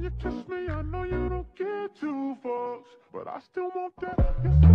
you kiss me, I know you don't give two fucks, but I still want that.